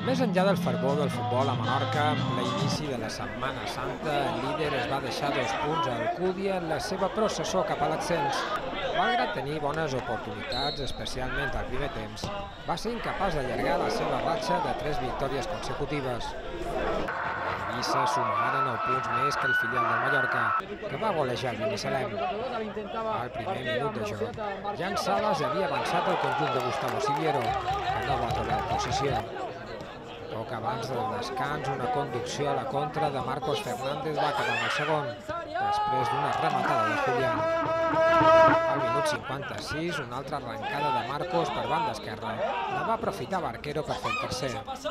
Més enllà del fervor del futbol a Menorca, en ple inici de la Setmana Santa, el líder es va deixar 2 punts a Alcúdia en la seva processó cap a l'ascens. Malgrat tenir bones oportunitats, especialment al primer temps, va ser incapaç d'allargar la seva ratxa de 3 victòries consecutives. Eivissa sumarà 9 punts més que el filial del Mallorca, que va golejar el Binissalem. Al primer minut de joc, Jan Sales havia avançat el conjunt de Gustavo Siviero, que no va trobar posició. Poc abans del descans, una conducció a la contra de Marcos Fernández va acabar amb el segon, després d'una rematada de Julián. Al minut 56, una altra arrencada de Marcos per banda esquerra. La va aprofitar Barquero per fer el tercer.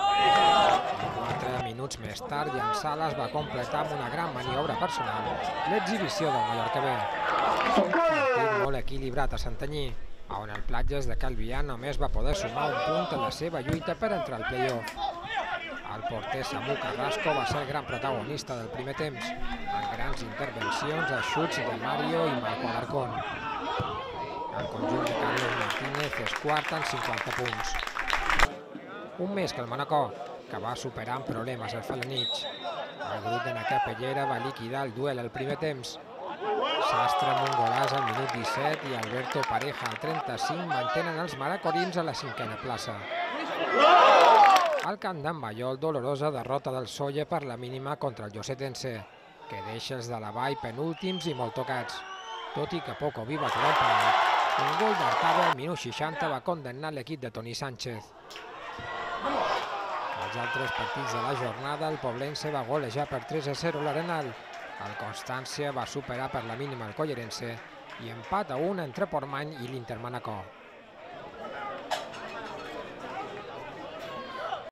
4 minuts més tard, Jan Sales va completar amb una gran maniobra personal l'exhibició del Mallorca B. Partit molt equilibrat a Santanyí, on el Platges de Calvià només va poder sumar un punt en la seva lluita per entrar al play-off. El porter Samu Carrasco va ser el gran protagonista del primer temps, amb grans intervencions a xuts de Mario i Marco Alarcón. El conjunt de Carlos Martínez és quart amb 50 punts. Un més que el Manacor, que va superar amb problemes el Felanitx. El grup de Nacapellera va liquidar el duel al primer temps. Sastre amb un golaç al minut 17 i Alberto Pareja al 35 mantenen els maracorins a la 5a plaça. Al camp d'en Baiol, dolorosa derrota del Solla per la mínima contra el Llosetense, que deixa els de la Vall penúltims i molt tocats. Tot i que Pocoví va trobar un penal, un gol d'Artave al minut 60 va condemnar l'equip de Toni Sánchez. Als altres partits de la jornada, el Poblense va golejar per 3-0 l'Arenal, el Constància va superar per la mínima el Collerense i empat a 1 entre Portmany i l'Inter Manacor.